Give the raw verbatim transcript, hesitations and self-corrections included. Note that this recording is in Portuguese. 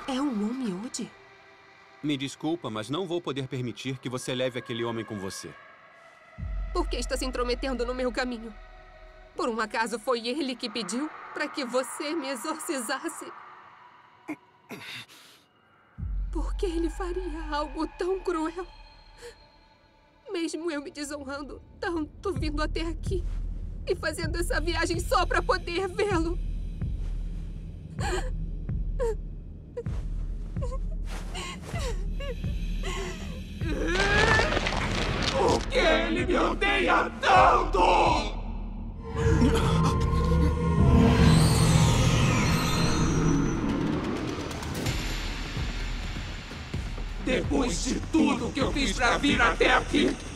É um Onmyode? Me desculpa, mas não vou poder permitir que você leve aquele homem com você. Por que está se intrometendo no meu caminho? Por um acaso foi ele que pediu para que você me exorcizasse? Por que ele faria algo tão cruel? Mesmo eu me desonrando tanto vindo até aqui e fazendo essa viagem só para poder vê-lo. Por que ele me odeia tanto? Depois de tudo que eu fiz pra vir até aqui,